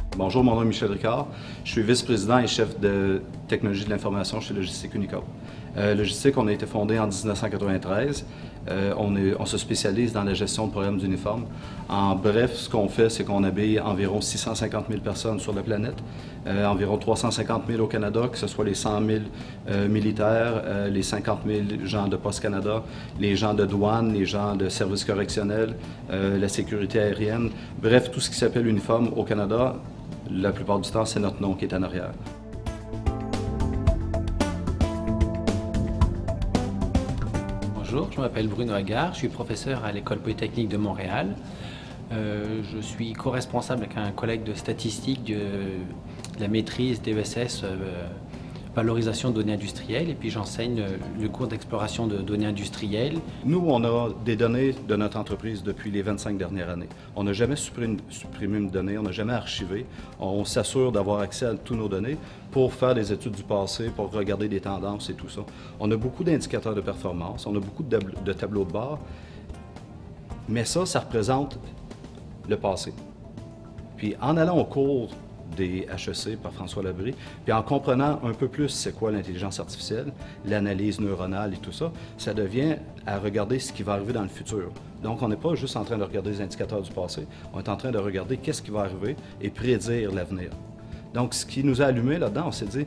Bonjour, mon nom est Michel Ricard. Je suis vice-président et chef de technologie de l'information chez Logistique Unicor. Logistique, on a été fondé en 1993. On se spécialise dans la gestion de programmes d'uniformes. En bref, ce qu'on fait, c'est qu'on habille environ 650 000 personnes sur la planète, environ 350 000 au Canada, que ce soit les 100 000 militaires, les 50 000 gens de Poste Canada, les gens de douane, les gens de services correctionnels, la sécurité aérienne. Bref, tout ce qui s'appelle uniforme au Canada, la plupart du temps, c'est notre nom qui est en arrière. Bonjour, je m'appelle Bruno Agard, je suis professeur à l'École polytechnique de Montréal. Je suis co-responsable avec un collègue de statistique de la maîtrise d'ESS valorisation de données industrielles, et puis j'enseigne le cours d'exploration de données industrielles. Nous, on a des données de notre entreprise depuis les 25 dernières années. On n'a jamais supprimé une donnée, on n'a jamais archivé. On s'assure d'avoir accès à toutes nos données pour faire des études du passé, pour regarder des tendances et tout ça. On a beaucoup d'indicateurs de performance, on a beaucoup de tableaux de bord, mais ça représente le passé. Puis en allant au cours des HEC par François Labrie, puis en comprenant un peu plus c'est quoi l'intelligence artificielle, l'analyse neuronale et tout ça, ça devient à regarder ce qui va arriver dans le futur. Donc on n'est pas juste en train de regarder les indicateurs du passé, on est en train de regarder qu'est-ce qui va arriver et prédire l'avenir. Donc ce qui nous a allumé là-dedans, on s'est dit,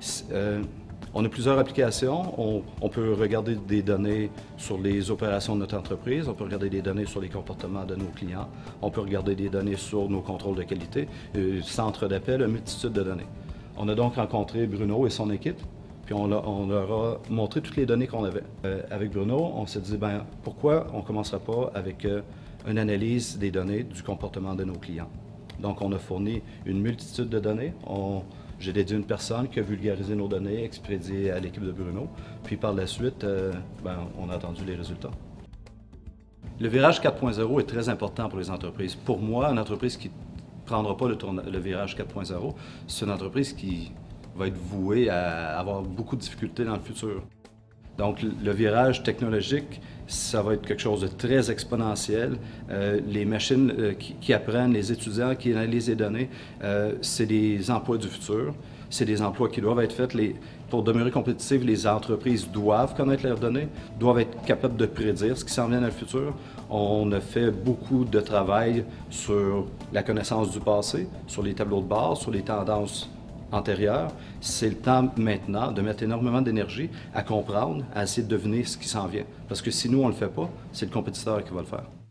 on a plusieurs applications. On peut regarder des données sur les opérations de notre entreprise, on peut regarder des données sur les comportements de nos clients, on peut regarder des données sur nos contrôles de qualité, centre d'appel, une multitude de données. On a donc rencontré Bruno et son équipe, puis on leur a montré toutes les données qu'on avait. Avec Bruno, on s'est dit, ben pourquoi on ne commencerait pas avec une analyse des données du comportement de nos clients. Donc on a fourni une multitude de données. J'ai dédié une personne qui a vulgarisé nos données, expédié à l'équipe de Bruno. Puis par la suite, on a attendu les résultats. Le virage 4.0 est très important pour les entreprises. Pour moi, une entreprise qui ne prendra pas le virage 4.0, c'est une entreprise qui va être vouée à avoir beaucoup de difficultés dans le futur. Donc, le virage technologique, ça va être quelque chose de très exponentiel. Les machines qui apprennent, les étudiants qui analysent les données, c'est des emplois du futur. C'est des emplois qui doivent être faits. Pour demeurer compétitives, les entreprises doivent connaître leurs données, doivent être capables de prédire ce qui s'en vient dans le futur. On a fait beaucoup de travail sur la connaissance du passé, sur les tableaux de bord, sur les tendances antérieure. C'est le temps maintenant de mettre énormément d'énergie à comprendre, à essayer de deviner ce qui s'en vient. Parce que si nous, on ne le fait pas, c'est le compétiteur qui va le faire.